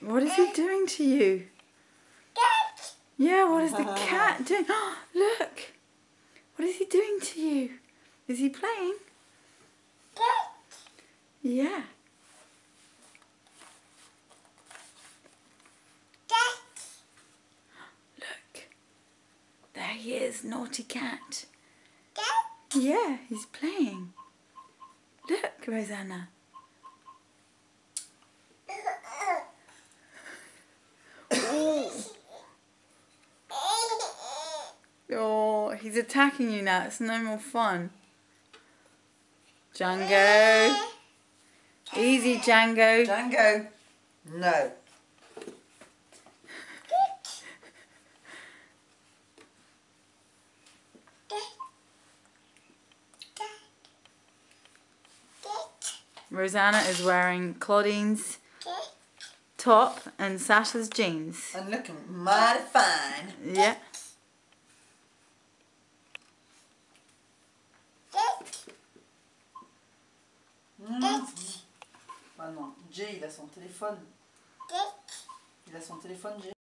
What is he doing to you? Yeah, what is the cat doing? Oh, look! What is he doing to you? Is he playing? Yeah. Look. There he is, naughty cat. Yeah, he's playing. Look, Rosanna. Oh, he's attacking you now. It's no more fun. Django. Easy, Django. Django. No. Rosanna is wearing Claudine's top and Sasha's jeans. And looking mighty fine. Yeah. Ah non, Jay il a son téléphone. Il a son téléphone, Jay.